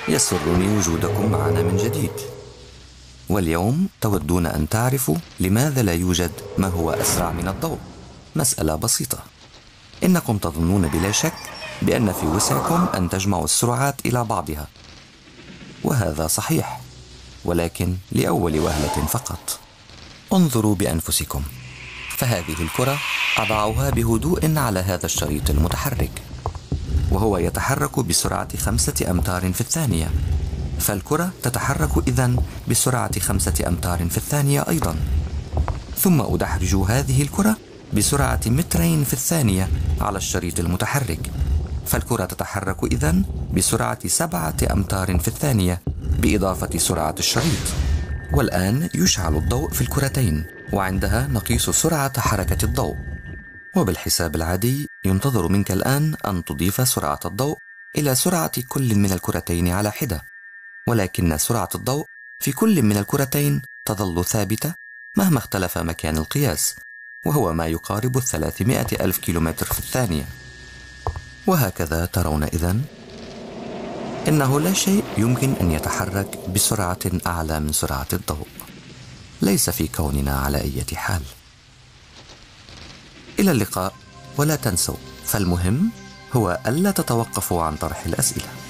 يسرني وجودكم معنا من جديد. واليوم تودون أن تعرفوا لماذا لا يوجد ما هو أسرع من الضوء. مسألة بسيطة. إنكم تظنون بلا شك بأن في وسعكم أن تجمعوا السرعات إلى بعضها، وهذا صحيح، ولكن لأول وهلة فقط. انظروا بأنفسكم، فهذه الكرة أضعها بهدوء على هذا الشريط المتحرك، وهو يتحرك بسرعة 5 أمتار في الثانية، فالكرة تتحرك إذن بسرعة 5 أمتار في الثانية أيضا. ثم أدحرج هذه الكرة بسرعة 2 متر في الثانية على الشريط المتحرك، فالكرة تتحرك إذن بسرعة 7 أمتار في الثانية بإضافة سرعة الشريط. والآن يشعل الضوء في الكرتين، وعندها نقيس سرعة حركة الضوء. وبالحساب العادي ينتظر منك الآن أن تضيف سرعة الضوء إلى سرعة كل من الكرتين على حدة، ولكن سرعة الضوء في كل من الكرتين تظل ثابتة مهما اختلف مكان القياس، وهو ما يقارب 300 ألف كيلومتر في الثانية. وهكذا ترون إذن إنه لا شيء يمكن أن يتحرك بسرعة أعلى من سرعة الضوء، ليس في كوننا على أي حال. إلى اللقاء، ولا تنسوا، فالمهم هو ألا تتوقفوا عن طرح الأسئلة.